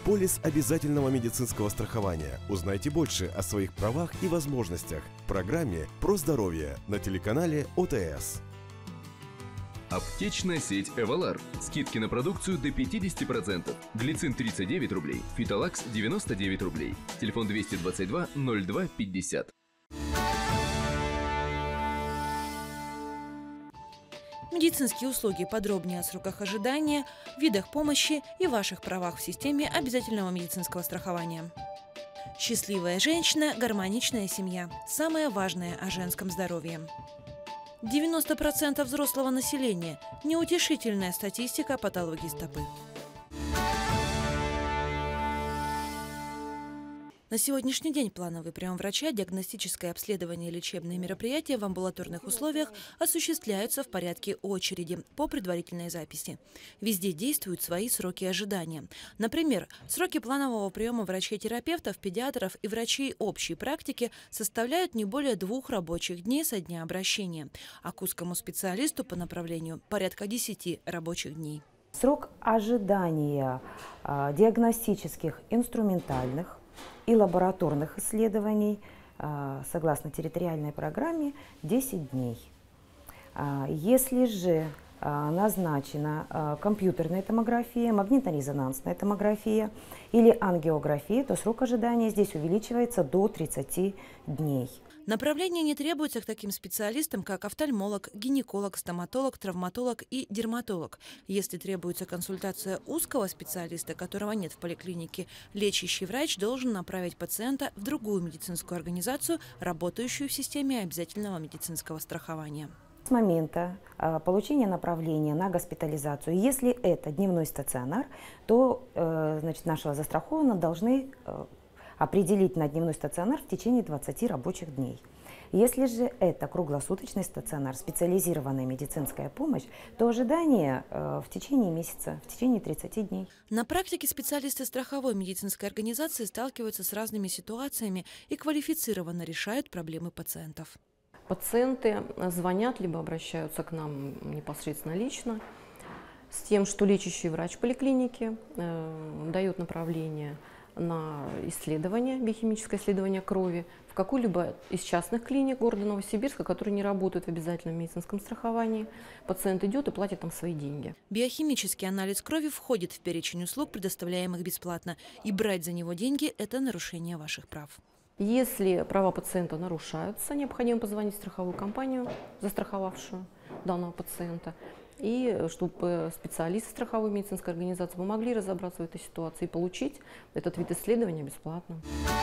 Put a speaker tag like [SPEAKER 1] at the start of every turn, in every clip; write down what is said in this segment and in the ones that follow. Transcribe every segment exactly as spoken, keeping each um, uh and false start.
[SPEAKER 1] Полис обязательного медицинского страхования. Узнайте больше о своих правах и возможностях в программе «Про здоровье» на телеканале О Т С.
[SPEAKER 2] Аптечная сеть «Эвалар». Скидки на продукцию до пятидесяти процентов. Глицин тридцать девять рублей, Фитолакс девяносто девять рублей. Телефон двести двадцать два ноль два пятьдесят.
[SPEAKER 3] Медицинские услуги. Подробнее о сроках ожидания, видах помощи и ваших правах в системе обязательного медицинского страхования. Счастливая женщина – гармоничная семья. Самое важное о женском здоровье. девяносто процентов взрослого населения – неутешительная статистика патологии стопы. На сегодняшний день плановый прием врача, диагностическое обследование и лечебные мероприятия в амбулаторных условиях осуществляются в порядке очереди по предварительной записи. Везде действуют свои сроки ожидания. Например, сроки планового приема врачей-терапевтов, педиатров и врачей общей практики составляют не более двух рабочих дней со дня обращения, а к узкому специалисту по направлению порядка десяти рабочих дней.
[SPEAKER 4] Срок ожидания а, диагностических, инструментальных и лабораторных исследований, согласно территориальной программе, десять дней. Если же назначена компьютерная томография, магнитно-резонансная томография или ангиография, то срок ожидания здесь увеличивается до тридцати дней.
[SPEAKER 3] Направление не требуется к таким специалистам, как офтальмолог, гинеколог, стоматолог, травматолог и дерматолог. Если требуется консультация узкого специалиста, которого нет в поликлинике, лечащий врач должен направить пациента в другую медицинскую организацию, работающую в системе обязательного медицинского страхования.
[SPEAKER 4] С момента э, получения направления на госпитализацию, если это дневной стационар, то э, значит, нашего застрахованного должны э, определить на дневной стационар в течение двадцати рабочих дней. Если же это круглосуточный стационар, специализированная медицинская помощь, то ожидание э, в течение месяца, в течение тридцати дней.
[SPEAKER 3] На практике специалисты страховой медицинской организации сталкиваются с разными ситуациями и квалифицированно решают проблемы пациентов.
[SPEAKER 5] Пациенты звонят, либо обращаются к нам непосредственно лично с тем, что лечащий врач поликлиники э, дает направление на исследование, биохимическое исследование крови в какую-либо из частных клиник города Новосибирска, которые не работают в обязательном медицинском страховании. Пациент идет и платит там свои деньги.
[SPEAKER 3] Биохимический анализ крови входит в перечень услуг, предоставляемых бесплатно, и брать за него деньги – это нарушение ваших прав.
[SPEAKER 5] Если права пациента нарушаются, необходимо позвонить в страховую компанию, застраховавшую данного пациента, и чтобы специалисты страховой медицинской организации помогли разобраться в этой ситуации и получить этот вид исследования бесплатно.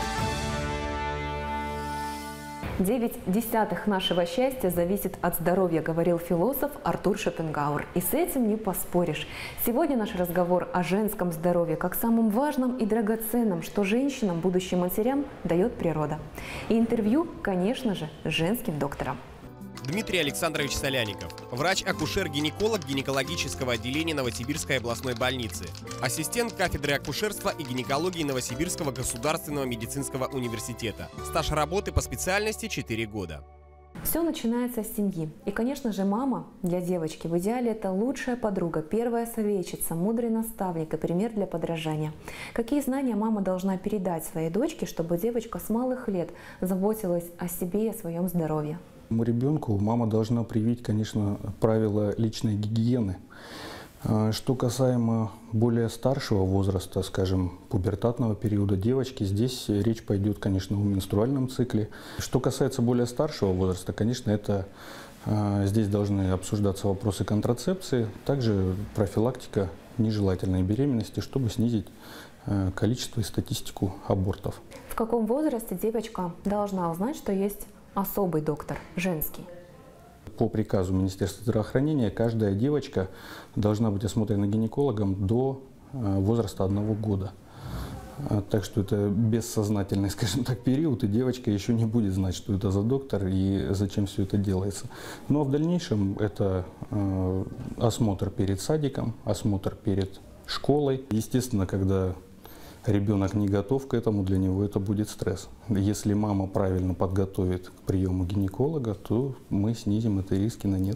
[SPEAKER 6] Девять десятых нашего счастья зависит от здоровья, говорил философ Артур Шопенгауэр. И с этим не поспоришь. Сегодня наш разговор о женском здоровье, как самом важном и драгоценном, что женщинам, будущим матерям, дает природа. И интервью, конечно же, с женским доктором.
[SPEAKER 7] Дмитрий Александрович Соляников, врач-акушер-гинеколог гинекологического отделения Новосибирской областной больницы, ассистент кафедры акушерства и гинекологии Новосибирского государственного медицинского университета. Стаж работы по специальности четыре года.
[SPEAKER 6] Все начинается с семьи. И, конечно же, мама для девочки в идеале это лучшая подруга, первая советчица, мудрый наставник и пример для подражания. Какие знания мама должна передать своей дочке, чтобы девочка с малых лет заботилась о себе и о своем здоровье?
[SPEAKER 8] Ребенку мама должна привить, конечно, правила личной гигиены. Что касаемо более старшего возраста, скажем, пубертатного периода девочки, здесь речь пойдет, конечно, о менструальном цикле. Что касается более старшего возраста, конечно, это здесь должны обсуждаться вопросы контрацепции, также профилактика нежелательной беременности, чтобы снизить количество и статистику абортов.
[SPEAKER 6] В каком возрасте девочка должна узнать, что есть особый доктор, женский?
[SPEAKER 8] По приказу Министерства здравоохранения каждая девочка должна быть осмотрена гинекологом до возраста одного года. Так что это бессознательный, скажем так, период, и девочка еще не будет знать, что это за доктор и зачем все это делается. Ну а в дальнейшем это осмотр перед садиком, осмотр перед школой. Естественно, когда ребенок не готов к этому, для него это будет стресс. Если мама правильно подготовит к приему гинеколога, то мы снизим эти риски на нет.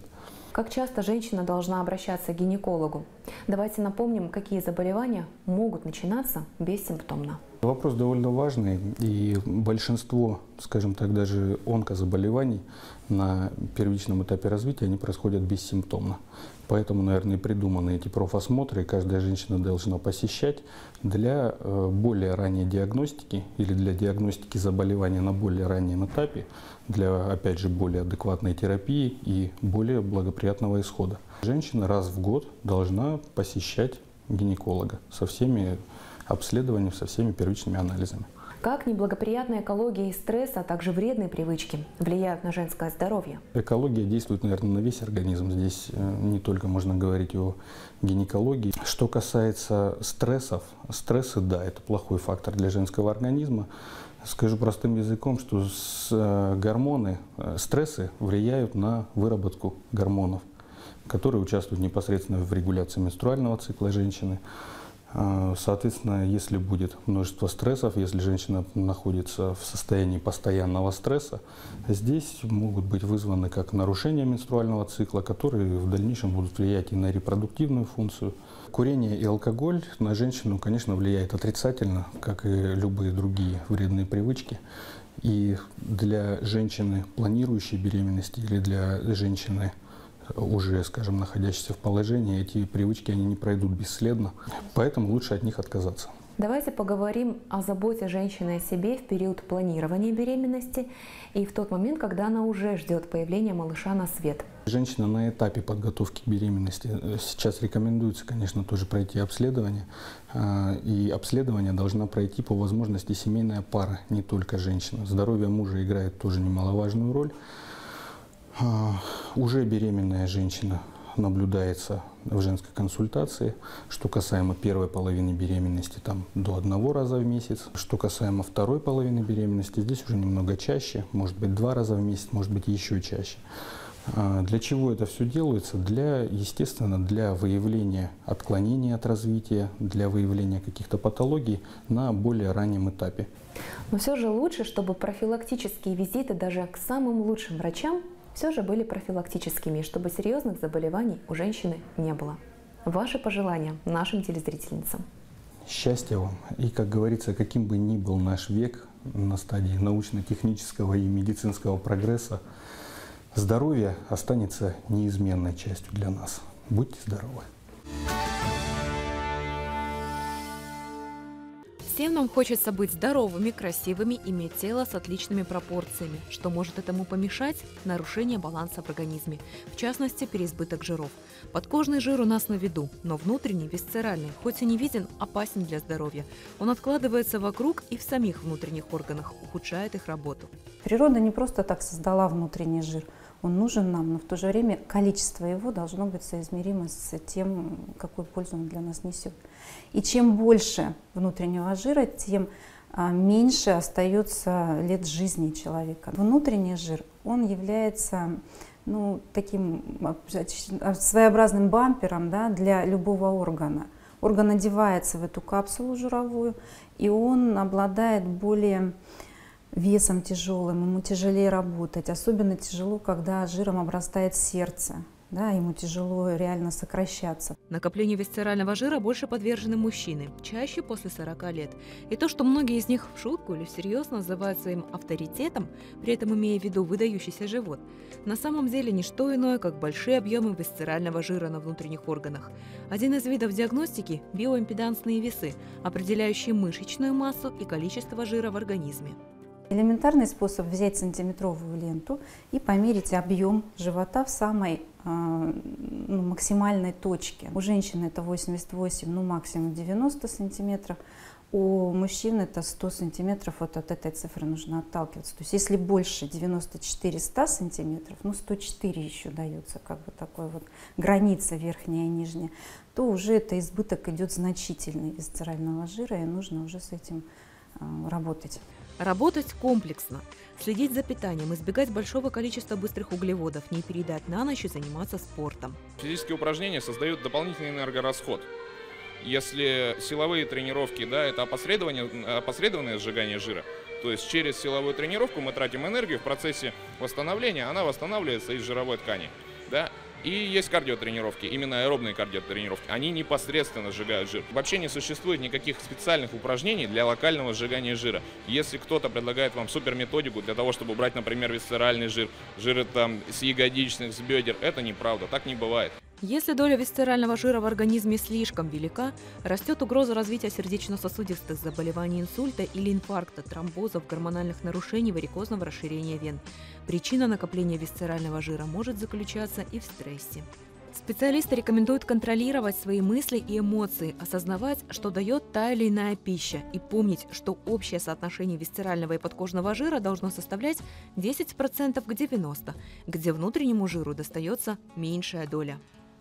[SPEAKER 6] Как часто женщина должна обращаться к гинекологу? Давайте напомним, какие заболевания могут начинаться бессимптомно.
[SPEAKER 8] Вопрос довольно важный, и большинство, скажем так, даже онкозаболеваний на первичном этапе развития, они происходят бессимптомно. Поэтому, наверное, и придуманы эти профосмотры, и каждая женщина должна посещать для более ранней диагностики или для диагностики заболевания на более раннем этапе, для, опять же, более адекватной терапии и более благоприятного исхода. Женщина раз в год должна посещать гинеколога со всеми обследованиями, со всеми первичными анализами.
[SPEAKER 6] Как неблагоприятная экология и стресс, а также вредные привычки влияют на женское здоровье?
[SPEAKER 8] Экология действует, наверное, на весь организм. Здесь не только можно говорить о гинекологии. Что касается стрессов, стрессы, да, это плохой фактор для женского организма. Скажу простым языком, что гормоны, стрессы влияют на выработку гормонов, которые участвуют непосредственно в регуляции менструального цикла женщины. Соответственно, если будет множество стрессов, если женщина находится в состоянии постоянного стресса, здесь могут быть вызваны как нарушения менструального цикла, которые в дальнейшем будут влиять и на репродуктивную функцию. Курение и алкоголь на женщину, конечно, влияет отрицательно, как и любые другие вредные привычки. И для женщины, планирующей беременность, или для женщины, уже, скажем, находящиеся в положении, эти привычки они не пройдут бесследно, поэтому лучше от них отказаться.
[SPEAKER 6] Давайте поговорим о заботе женщины о себе в период планирования беременности и в тот момент, когда она уже ждет появления малыша на свет.
[SPEAKER 8] Женщина на этапе подготовки к беременности сейчас рекомендуется, конечно, тоже пройти обследование. И обследование должна пройти по возможности семейная пара, не только женщина. Здоровье мужа играет тоже немаловажную роль. Уже беременная женщина наблюдается в женской консультации. Что касаемо первой половины беременности, там до одного раза в месяц. Что касаемо второй половины беременности, здесь уже немного чаще, может быть два раза в месяц, может быть еще чаще. Для чего это все делается? Для, естественно, для выявления отклонений от развития, для выявления каких-то патологий на более раннем этапе.
[SPEAKER 6] Но все же лучше, чтобы профилактические визиты даже к самым лучшим врачам все же были профилактическими, чтобы серьезных заболеваний у женщины не было. Ваши пожелания нашим телезрительницам.
[SPEAKER 8] Счастья вам. И, как говорится, каким бы ни был наш век на стадии научно-технического и медицинского прогресса, здоровье останется неизменной частью для нас. Будьте здоровы!
[SPEAKER 6] Всем нам хочется быть здоровыми, красивыми, иметь тело с отличными пропорциями. Что может этому помешать? Нарушение баланса в организме, в частности, переизбыток жиров. Подкожный жир у нас на виду, но внутренний, висцеральный, хоть и не виден, опасен для здоровья. Он откладывается вокруг и в самих внутренних органах, ухудшает их работу.
[SPEAKER 9] Природа не просто так создала внутренний жир. Он нужен нам, но в то же время количество его должно быть соизмеримо с тем, какую пользу он для нас несет. И чем больше внутреннего жира, тем меньше остается лет жизни человека. Внутренний жир, он является ну, таким своеобразным бампером, да, для любого органа. Орган одевается в эту капсулу жировую, и он обладает более весом тяжелым, ему тяжелее работать. Особенно тяжело, когда жиром обрастает сердце. Да, ему тяжело реально сокращаться.
[SPEAKER 6] Накоплению висцерального жира больше подвержены мужчины, чаще после сорока лет. И то, что многие из них в шутку или всерьез называют своим авторитетом, при этом имея в виду выдающийся живот, на самом деле не что иное, как большие объемы висцерального жира на внутренних органах. Один из видов диагностики – биоимпедансные весы, определяющие мышечную массу и количество жира в организме.
[SPEAKER 9] Элементарный способ взять сантиметровую ленту и померить объем живота в самой ну, максимальной точке. У женщины это восемьдесят восемь, ну максимум девяносто сантиметров, у мужчин это сто сантиметров, вот от этой цифры нужно отталкиваться. То есть если больше девяноста четырёх ста сантиметров, ну сто четыре еще дается, как бы такой вот граница верхняя и нижняя, то уже это избыток идет значительный висцерального жира, и нужно уже с этим работать.
[SPEAKER 6] Работать комплексно, следить за питанием, избегать большого количества быстрых углеводов, не переедать на ночь и заниматься спортом.
[SPEAKER 10] Физические упражнения создают дополнительный энергорасход. Если силовые тренировки, да, это опосредованное, опосредованное сжигание жира, то есть через силовую тренировку мы тратим энергию, в процессе восстановления она восстанавливается из жировой ткани. Да? И есть кардиотренировки, именно аэробные кардиотренировки. Они непосредственно сжигают жир. Вообще не существует никаких специальных упражнений для локального сжигания жира. Если кто-то предлагает вам суперметодику для того, чтобы убрать, например, висцеральный жир, жиры там с ягодичных, с бедер, это неправда, так не бывает.
[SPEAKER 6] Если доля висцерального жира в организме слишком велика, растет угроза развития сердечно-сосудистых заболеваний, инсульта или инфаркта, тромбозов, гормональных нарушений, варикозного расширения вен. Причина накопления висцерального жира может заключаться и в стрессе. Специалисты рекомендуют контролировать свои мысли и эмоции, осознавать, что дает та или иная пища, и помнить, что общее соотношение висцерального и подкожного жира должно составлять десять процентов к девяноста процентам, где внутреннему жиру достается меньшая доля.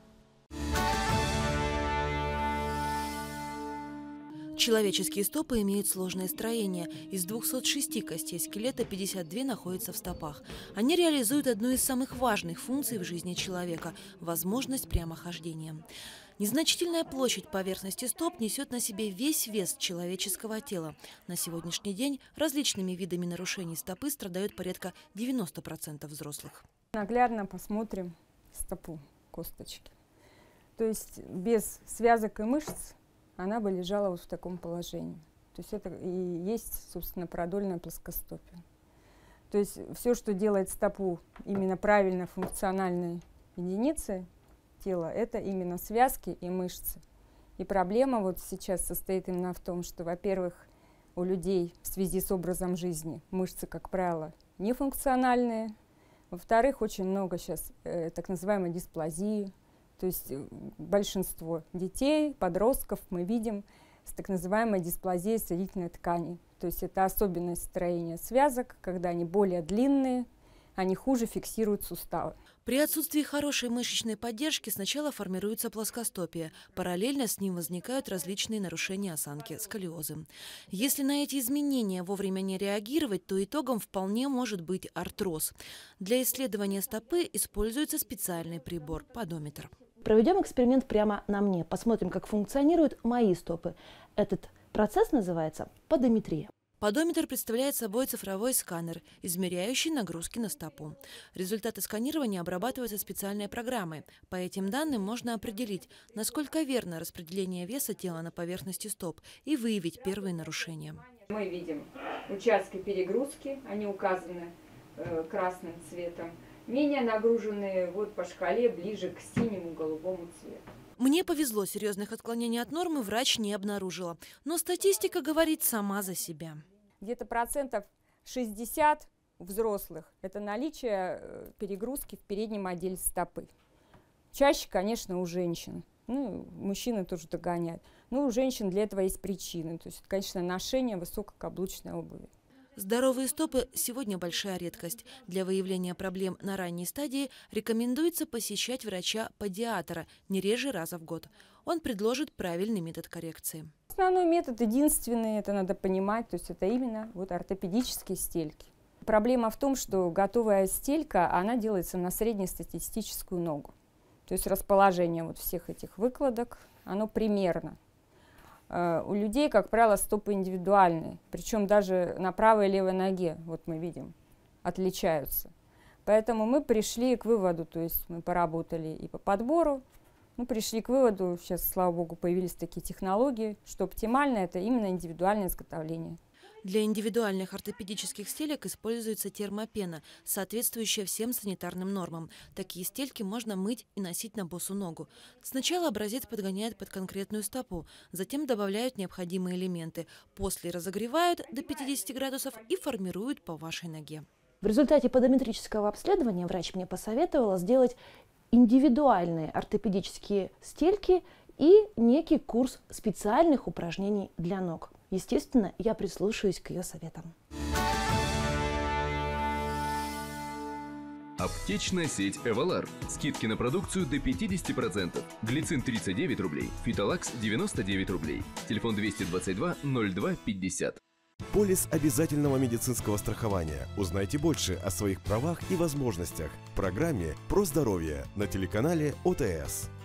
[SPEAKER 3] Человеческие стопы имеют сложное строение. Из двухсот шести костей скелета пятьдесят две находятся в стопах. Они реализуют одну из самых важных функций в жизни человека – возможность прямохождения. Незначительная площадь поверхности стоп несет на себе весь вес человеческого тела. На сегодняшний день различными видами нарушений стопы страдают порядка девяноста процентов взрослых.
[SPEAKER 11] Наглядно посмотрим стопу, косточки. То есть без связок и мышц она бы лежала вот в таком положении. То есть это и есть, собственно, продольная плоскостопие. То есть все, что делает стопу именно правильно функциональной единицей тела, это именно связки и мышцы. И проблема вот сейчас состоит именно в том, что, во-первых, у людей в связи с образом жизни мышцы, как правило, нефункциональные. Во-вторых, очень много сейчас э, так называемой дисплазии. То есть большинство детей, подростков мы видим с так называемой дисплазией соединительной ткани. То есть это особенность строения связок, когда они более длинные, они хуже фиксируют суставы.
[SPEAKER 3] При отсутствии хорошей мышечной поддержки сначала формируется плоскостопие. Параллельно с ним возникают различные нарушения осанки, сколиозы. Если на эти изменения вовремя не реагировать, то итогом вполне может быть артроз. Для исследования стопы используется специальный прибор – подометр.
[SPEAKER 12] Проведем эксперимент прямо на мне. Посмотрим, как функционируют мои стопы. Этот процесс называется подометрия.
[SPEAKER 3] Подометр представляет собой цифровой сканер, измеряющий нагрузки на стопу. Результаты сканирования обрабатываются специальной программой. По этим данным можно определить, насколько верно распределение веса тела на поверхности стоп и выявить первые нарушения.
[SPEAKER 11] Мы видим участки перегрузки, они указаны э, красным цветом. Менее нагруженные вот по шкале ближе к синему голубому цвету.
[SPEAKER 3] Мне повезло, серьезных отклонений от нормы врач не обнаружила. Но статистика говорит сама за себя.
[SPEAKER 11] Где-то процентов шестьдесят у взрослых – это наличие перегрузки в переднем отделе стопы. Чаще, конечно, у женщин. Ну, мужчины тоже догоняют. Но у женщин для этого есть причины. То есть, конечно, ношение высококаблучной обуви.
[SPEAKER 3] Здоровые стопы – сегодня большая редкость. Для выявления проблем на ранней стадии рекомендуется посещать врача-педиатра не реже раза в год. Он предложит правильный метод коррекции.
[SPEAKER 11] Основной метод, единственный, это надо понимать, то есть это именно вот ортопедические стельки. Проблема в том, что готовая стелька, она делается на среднестатистическую ногу. То есть расположение вот всех этих выкладок, оно примерно. У людей, как правило, стопы индивидуальные, причем даже на правой и левой ноге, вот мы видим, отличаются. Поэтому мы пришли к выводу, то есть мы поработали и по подбору, мы пришли к выводу, сейчас, слава богу, появились такие технологии, что оптимально это именно индивидуальное изготовление.
[SPEAKER 3] Для индивидуальных ортопедических стелек используется термопена, соответствующая всем санитарным нормам. Такие стельки можно мыть и носить на босу ногу. Сначала образец подгоняют под конкретную стопу, затем добавляют необходимые элементы, после разогревают до пятидесяти градусов и формируют по вашей ноге.
[SPEAKER 12] В результате подометрического обследования врач мне посоветовала сделать индивидуальные ортопедические стельки и некий курс специальных упражнений для ног. Естественно, я прислушаюсь к ее советам.
[SPEAKER 2] Аптечная сеть «Эвалар». Скидки на продукцию до пятидесяти процентов. Глицин тридцать девять рублей, Фитолакс девяносто девять рублей. Телефон двести двадцать два ноль два пятьдесят.
[SPEAKER 1] Полис обязательного медицинского страхования. Узнайте больше о своих правах и возможностях в программе «Про здоровье» на телеканале О Т С.